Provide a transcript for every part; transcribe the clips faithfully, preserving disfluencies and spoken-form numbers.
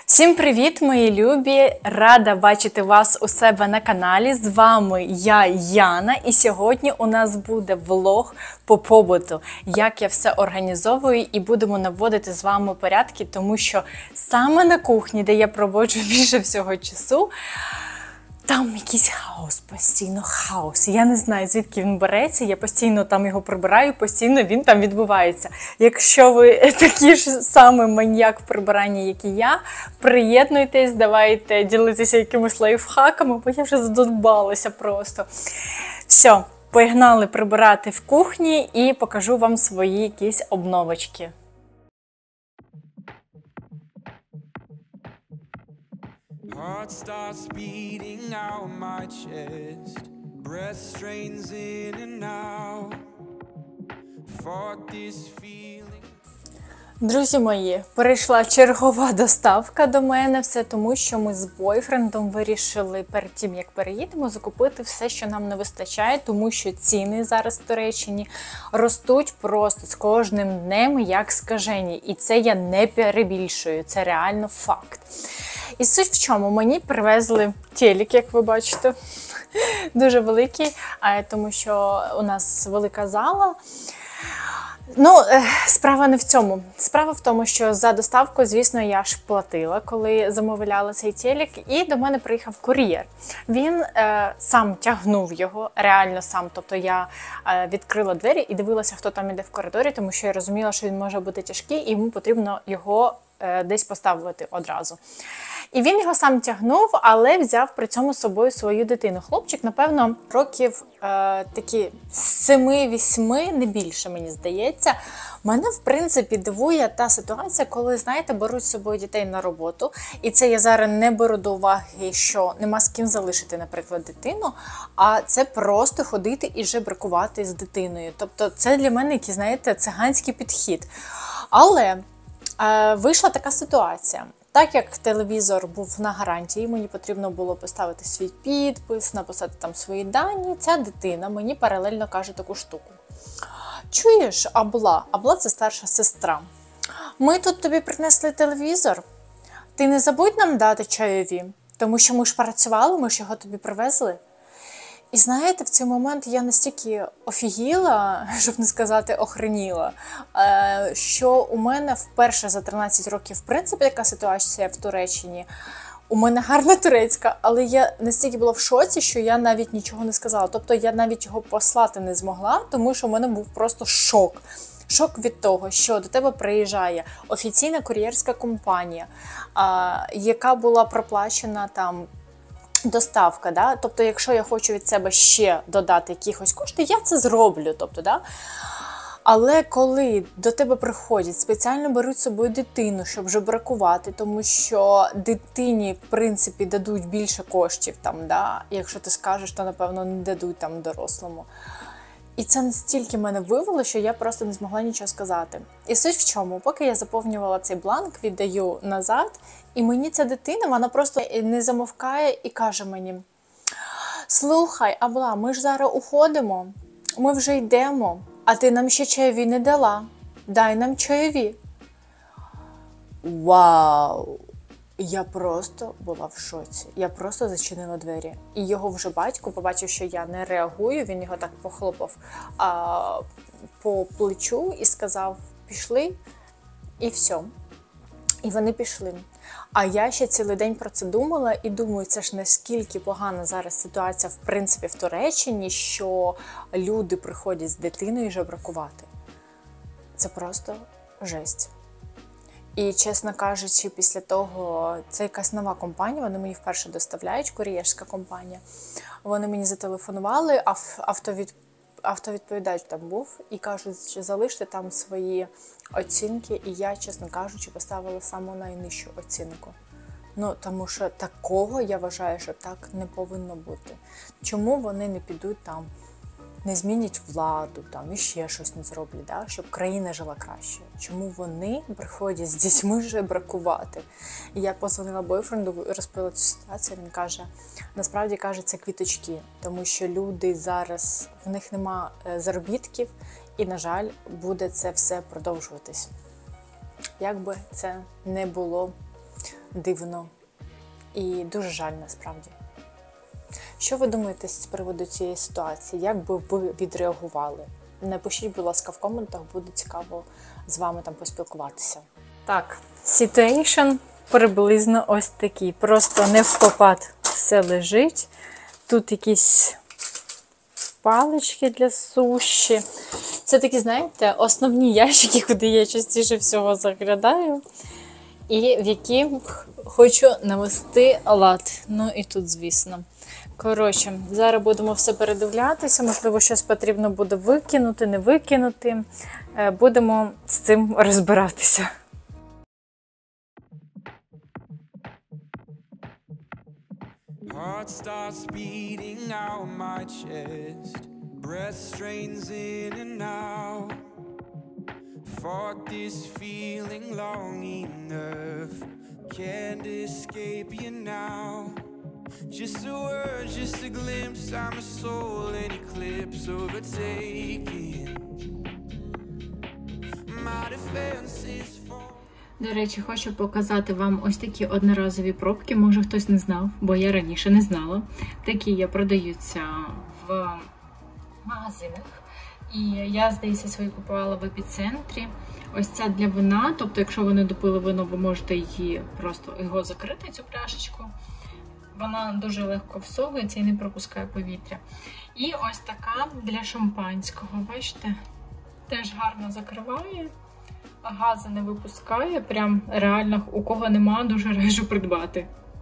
Всім привіт, мої любі! Рада бачити вас у себе на каналі. З вами я, Яна, і сьогодні у нас буде влог по побуту, як я все організовую, і будемо наводити з вами порядки, тому що саме на кухні, де я проводжу більше всього часу, там якийсь хаос, постійно хаос. Я не знаю, звідки він береться, я постійно там його прибираю, постійно він там відбувається. Якщо ви такий ж самий маніяк в прибиранні, як і я, приєднуйтесь, давайте ділитися якимись лайфхаками, бо я вже задовбалася просто. Все, погнали прибирати в кухні і покажу вам свої якісь обновочки. Heart starts beating out my chest, breath strains in and out, fought this feeling. Друзі мої, прийшла чергова доставка до мене, все тому, що ми з бойфрендом вирішили перед тим, як переїдемо, закупити все, що нам не вистачає, тому що ціни зараз в Туреччині ростуть просто з кожним днем, як скажені. І це я не перебільшую, це реально факт. І суть в чому, мені привезли телек, як ви бачите, дуже великий, тому що у нас велика зала. Ну, справа не в цьому. Справа в тому, що за доставку, звісно, я ж платила, коли замовляла цей телек, і до мене приїхав кур'єр. Він е, сам тягнув його, реально сам. Тобто я е, відкрила двері і дивилася, хто там іде в коридорі, тому що я розуміла, що він може бути тяжкий, і йому потрібно його е, десь поставити одразу. І він його сам тягнув, але взяв при цьому з собою свою дитину. Хлопчик, напевно, років е, такі семи-вісьми, не більше, мені здається. Мене, в принципі, дивує та ситуація, коли, знаєте, беруть з собою дітей на роботу. І це я зараз не беру до уваги, що нема з ким залишити, наприклад, дитину, а це просто ходити і жебракувати з дитиною. Тобто це для мене який, знаєте, циганський підхід. Але е, вийшла така ситуація. Так як телевізор був на гарантії, мені потрібно було поставити свій підпис, написати там свої дані, ця дитина мені паралельно каже таку штуку. Чуєш, Абла, Абла – це старша сестра. Ми тут тобі принесли телевізор, ти не забудь нам дати чайові, тому що ми ж працювали, ми ж його тобі привезли. І знаєте, в цей момент я настільки офігіла, щоб не сказати охреніла, що у мене вперше за тринадцять років, в принципі, така ситуація в Туреччині. У мене гарна турецька, але я настільки була в шоці, що я навіть нічого не сказала. Тобто я навіть його послати не змогла, тому що у мене був просто шок. Шок від того, що до тебе приїжджає офіційна кур'єрська компанія, яка була проплачена там доставка, да? Тобто, якщо я хочу від себе ще додати якихось коштів, я це зроблю. Тобто, да? Але коли до тебе приходять, спеціально беруть з собою дитину, щоб жебракувати, тому що дитині, в принципі, дадуть більше коштів, там, да? Якщо ти скажеш, то, напевно, не дадуть там дорослому. І це настільки мене вивело, що я просто не змогла нічого сказати. І суть в чому? Поки я заповнювала цей бланк, віддаю назад, і мені ця дитина, вона просто не замовкає і каже мені: слухай, Абла, ми ж зараз уходимо, ми вже йдемо, а ти нам ще чайові не дала. Дай нам чайові. Вау! Я просто була в шоці. Я просто зачинила двері. І його вже батько побачив, що я не реагую, він його так похлопав а, по плечу і сказав: пішли, і все. І вони пішли. А я ще цілий день про це думала і думаю, це ж наскільки погана зараз ситуація, в принципі, в Туреччині, що люди приходять з дитиною жебракувати. Це просто жесть. І, чесно кажучи, після того, це якась нова компанія, вони мені вперше доставляють, кур'єрська компанія. Вони мені зателефонували, автовід... автовідповідач там був, і кажуть, що залиште там свої оцінки. І я, чесно кажучи, поставила саму найнижчу оцінку. Ну, тому що такого, я вважаю, що так не повинно бути. Чому вони не підуть там, не змінять владу, там, і ще щось не зроблять, да? Щоб країна жила краще. Чому вони приходять з дітьми жебракувати? І я позвонила бойфренду, розповіла цю ситуацію, він каже, насправді, каже, це квіточки, тому що люди зараз, в них нема заробітків, і, на жаль, буде це все продовжуватись. Як би це не було дивно і дуже жаль насправді. Що ви думаєте з приводу цієї ситуації? Як би ви відреагували? Напишіть, будь ласка, в коментах, буде цікаво з вами там поспілкуватися. Так, ситуейшн приблизно ось такий. Просто не впопад все лежить. Тут якісь палички для суші. Це такі, знаєте, основні ящики, куди я частіше всього заглядаю. І в які хочу навести лад. Ну і тут, звісно. Коротше, зараз будемо все передивлятися. Можливо, щось потрібно буде викинути, не викинути. Будемо з цим розбиратися. Heart starts beating out my chest. Breath strains in and out. Fought this feeling long enough. Can't escape you now. Just a word, just a glimpse. I'm a soul in eclipse overtaking. My defenses fall. До речі, хочу показати вам ось такі одноразові пробки. Може хтось не знав, бо я раніше не знала. Такі я продаються в магазинах. І я, здається, свої купувала в епіцентрі. Ось ця для вина. Тобто, якщо ви не допили вино, ви можете її просто його закрити, цю пляшечку. Вона дуже легко всовується і не пропускає повітря. І ось така для шампанського. Бачите? Теж гарно закриває. Гази не випускає, прям реально, у кого нема, дуже раджу придбати.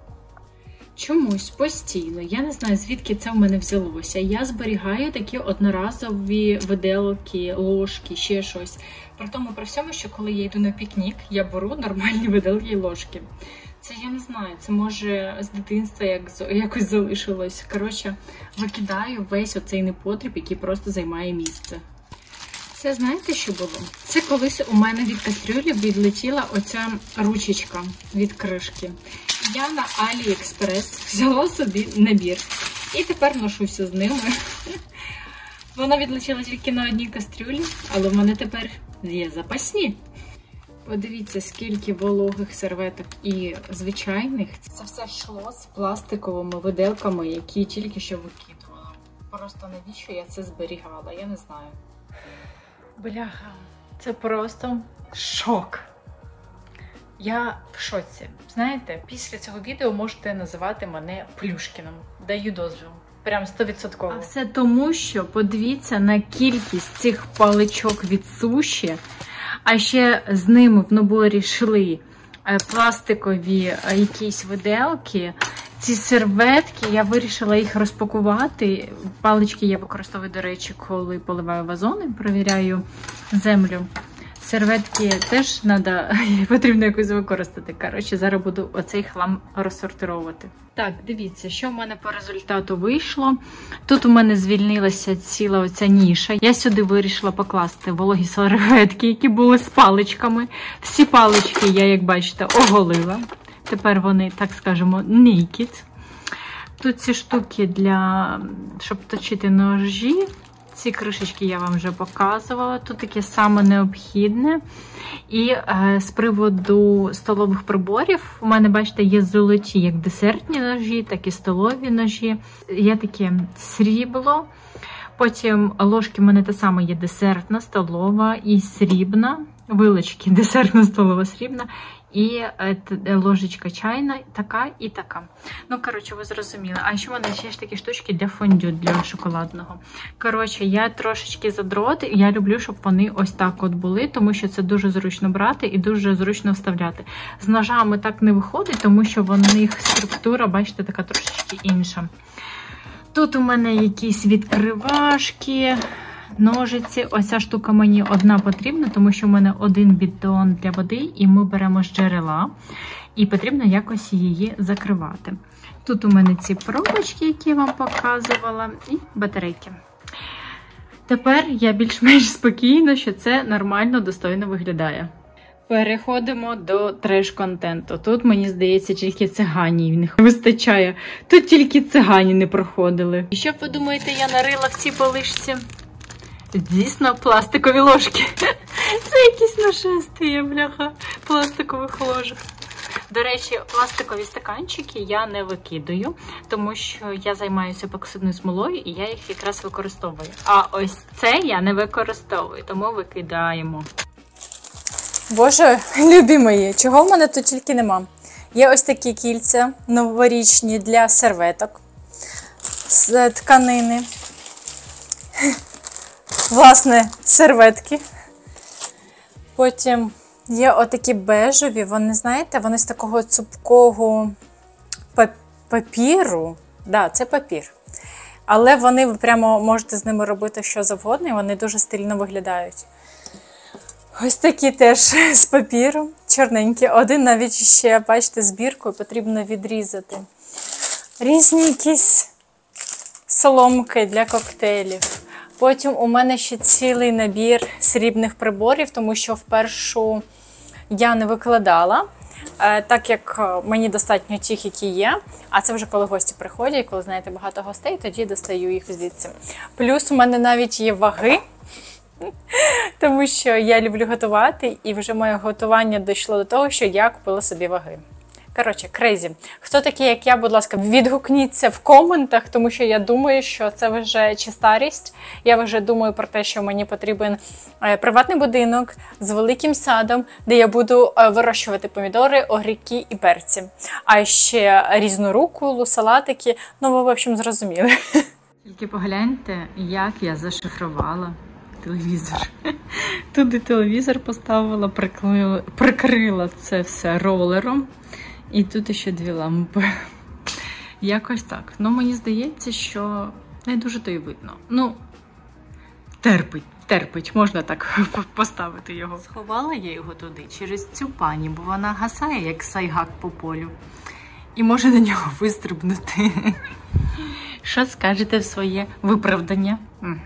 Чомусь постійно, я не знаю, звідки це в мене взялося, я зберігаю такі одноразові виделки, ложки, ще щось. При тому, при всьому, що коли я йду на пікнік, я беру нормальні виделки і ложки. Це я не знаю, це може з дитинства як, якось залишилось. Коротше, викидаю весь оцей непотріб, який просто займає місце. Це знаєте, що було? Це колись у мене від кастрюлі відлетіла оця ручечка від кришки. Я на Аліекспрес взяла собі набір. І тепер ношуся з ними. Вона відлетіла тільки на одній кастрюлі, але в мене тепер є запасні. Подивіться, скільки вологих серветок і звичайних. Це все йшло з пластиковими виделками, які тільки що викидувала. Просто навіщо я це зберігала, я не знаю. Бляха, це просто шок. Я в шоці. Знаєте, після цього відео можете називати мене Плюшкіном. Даю дозвіл. Прям сто відсотків. А все тому, що подивіться на кількість цих паличок від суші. А ще з ними в наборі йшли пластикові якісь виделки. Ці серветки, я вирішила їх розпакувати. Палички я використовую, до речі, коли поливаю вазони, перевіряю землю. Серветки теж треба, потрібно якось використати. Коротше, зараз буду оцей хлам розсортировувати. Так, дивіться, що в мене по результату вийшло. Тут у мене звільнилася ціла оця ніша. Я сюди вирішила покласти вологі серветки, які були з паличками. Всі палички я, як бачите, оголила. Тепер вони, так скажемо, naked. Тут ці штуки для, щоб точити ножі. Ці кришечки я вам вже показувала. Тут таке саме необхідне. І е, з приводу столових приборів, у мене, бачите, є золоті як десертні ножі, так і столові ножі. Є таке срібло. Потім ложки в мене та саме є десертна, столова і срібна. Вилочки десертна, столова, срібна. І ложечка чайна, така і така. Ну, коротше, ви зрозуміли. А ще в мене ще ж такі штучки для фондю, для шоколадного. Коротше, я трошечки задрот, я люблю, щоб вони ось так от були, тому що це дуже зручно брати і дуже зручно вставляти. З ножами так не виходить, тому що в них структура, бачите, така трошечки інша. Тут у мене якісь відкривашки, ножиці. Оця штука мені одна потрібна, тому що в мене один бідон для води, і ми беремо з джерела, і потрібно якось її закривати. Тут у мене ці пробочки, які я вам показувала, і батарейки. Тепер я більш-менш спокійна, що це нормально, достойно виглядає. Переходимо до треш-контенту. Тут, мені здається, тільки циганів не вистачає. Тут тільки цигані не проходили. І що ви думаєте, я нарила в цій полишці? Дійсно, пластикові ложки. Це якісь нашествия, бляха, пластикових ложок. До речі, пластикові стаканчики я не викидаю, тому що я займаюся епоксидною смолою і я їх якраз використовую. А ось це я не використовую, тому викидаємо. Боже, любі мої, чого в мене тут тільки нема. Є ось такі кільця новорічні для серветок з тканини. Власне, серветки. Потім є отакі бежеві, вони, знаєте, вони з такого цупкого папіру. Так, да, це папір. Але вони, ви прямо можете з ними робити що завгодно, і вони дуже стильно виглядають. Ось такі теж з папіру, чорненькі. Один навіть ще, бачите, збіркою потрібно відрізати. Різні якісь соломки для коктейлів. Потім у мене ще цілий набір срібних приборів, тому що впершу я не викладала, так як мені достатньо тих, які є. А це вже коли гості приходять, коли, знаєте, багато гостей, тоді достаю їх звідси. Плюс у мене навіть є ваги, тому що я люблю готувати, і вже моє готування дійшло до того, що я купила собі ваги. Коротше, крейзі. Хто такий, як я, будь ласка, відгукніться в коментах, тому що я думаю, що це вже чи старість. Я вже думаю про те, що мені потрібен приватний будинок з великим садом, де я буду вирощувати помідори, огірки і перці. А ще різну руколу, салатики. Ну, ви, в общем, зрозуміли. Тільки погляньте, як я зашифрувала телевізор. Туди телевізор поставила, прикрила, прикрила це все ролером. І тут ще дві лампи. Якось так. Ну, мені здається, що не дуже то й видно. Ну, терпить, терпить. Можна так поставити його. Сховала я його туди через цю пані, бо вона гасає, як сайгак по полю. І може на нього вистрибнути. Що скажете в своє виправдання?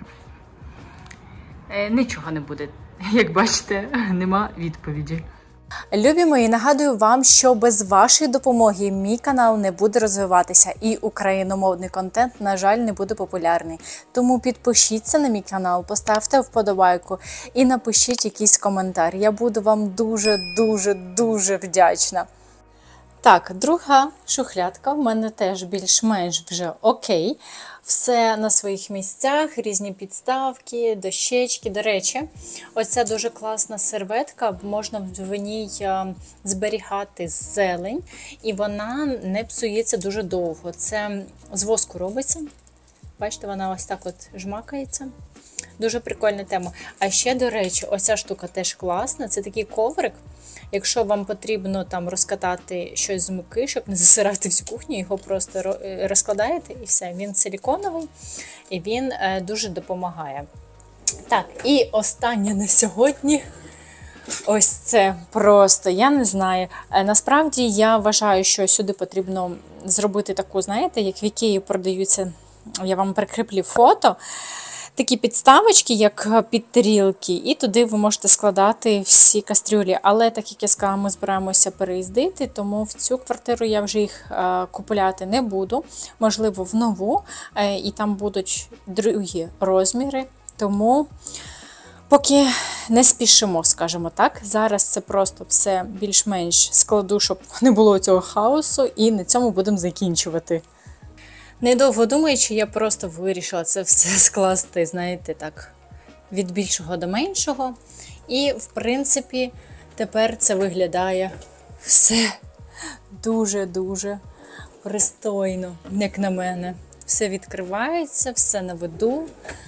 Е, нічого не буде. Як бачите, нема відповіді. Любі мої, нагадую вам, що без вашої допомоги мій канал не буде розвиватися і україномовний контент, на жаль, не буде популярний. Тому підпишіться на мій канал, поставте вподобайку і напишіть якийсь коментар. Я буду вам дуже-дуже-дуже вдячна. Так, друга шухлядка в мене теж більш-менш вже окей. Все на своїх місцях, різні підставки, дощечки. До речі, оця дуже класна серветка, можна в ній зберігати зелень, і вона не псується дуже довго. Це з воску робиться. Бачите, вона ось так от жмакається. Дуже прикольна тема. А ще, до речі, оця штука теж класна. Це такий коврик. Якщо вам потрібно там розкатати щось з муки, щоб не засирати всю кухню, його просто розкладаєте і все. Він силіконовий і він е, дуже допомагає. Так, і останнє на сьогодні. Ось це просто, я не знаю. Е, насправді я вважаю, що сюди потрібно зробити таку, знаєте, як в Ікеї продаються, я вам прикріплю фото. Такі підставочки, як під тарілки, і туди ви можете складати всі кастрюлі. Але, так як я сказала, ми збираємося переїздити, тому в цю квартиру я вже їх е, купувати не буду. Можливо, в нову, е, і там будуть другі розміри. Тому поки не спішимо, скажімо так. Зараз це просто все більш-менш складу, щоб не було цього хаосу, і на цьому будемо закінчувати. Недовго думаючи, я просто вирішила це все скласти, знаєте, так, від більшого до меншого. І, в принципі, тепер це виглядає все дуже-дуже пристойно, як на мене. Все відкривається, все на виду.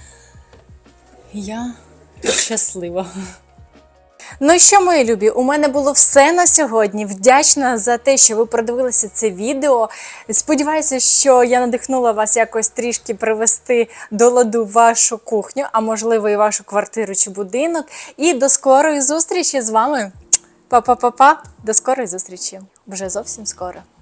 Я щаслива. Ну що, мої любі, у мене було все на сьогодні. Вдячна за те, що ви продивилися це відео. Сподіваюся, що я надихнула вас якось трішки привести до ладу вашу кухню, а можливо і вашу квартиру чи будинок. І до скорої зустрічі з вами. Па-па-па-па. До скорої зустрічі. Вже зовсім скоро.